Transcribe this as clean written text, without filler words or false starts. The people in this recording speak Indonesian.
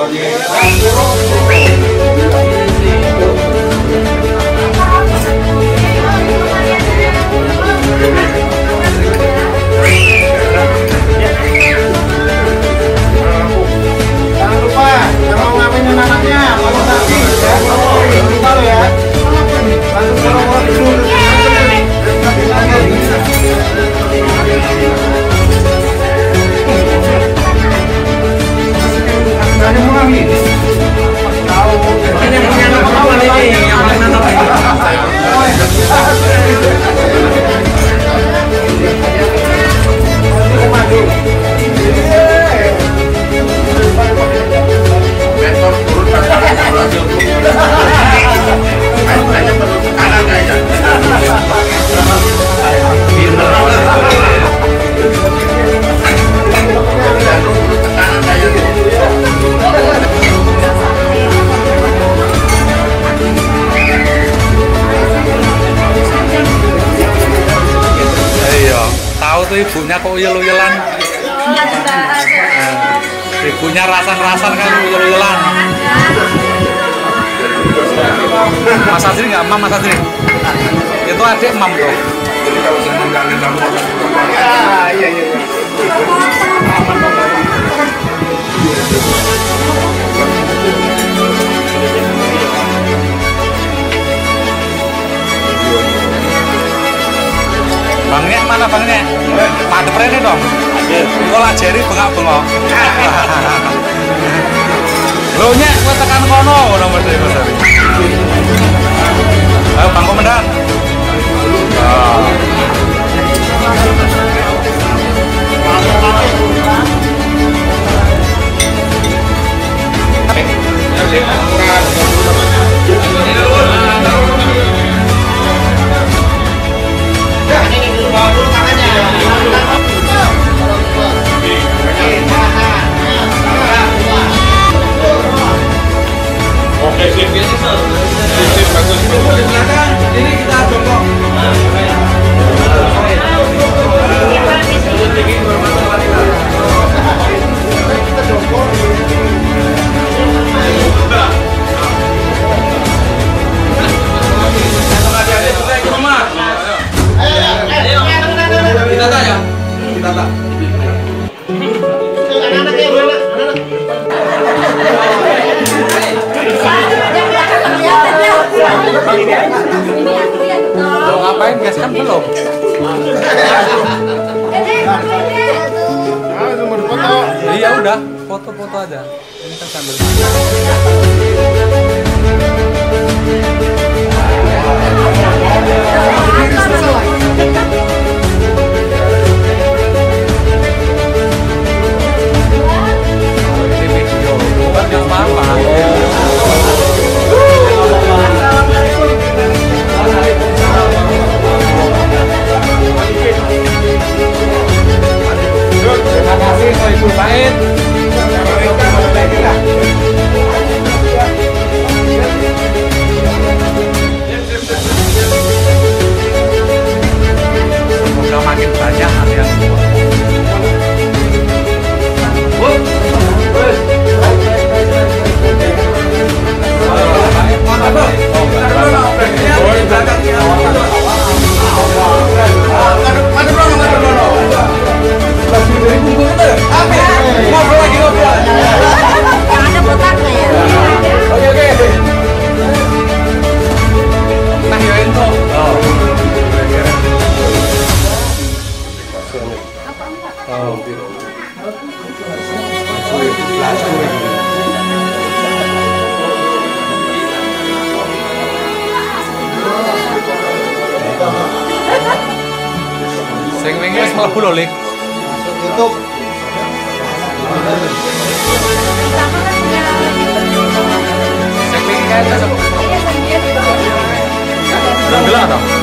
Ibunya kok uyel-uyelan. Ibunya rasan-rasan kan uyel-uyelan. Mas Adri nggak mam, Mas Adri? Itu adik mam tuh. Iya. Bangnya mana bangnya? Pada prene dong. Kola jeri bengak-bengok. Lo nya kowe tekan kono nomor 3 Mas Ari. Ayo Bang Komandan. Ini kita jongkok. Lo ngapain guys kan belum? Iya udah, foto-foto aja. Ini kan sambil. Ini video, bukan yang apa-apa. Terima kasih Soebul Said. Semoga makin banyak yang sing wingi wis mlebu lho, Lik. Tutup. Sing wingi kae ta. Bilang atau?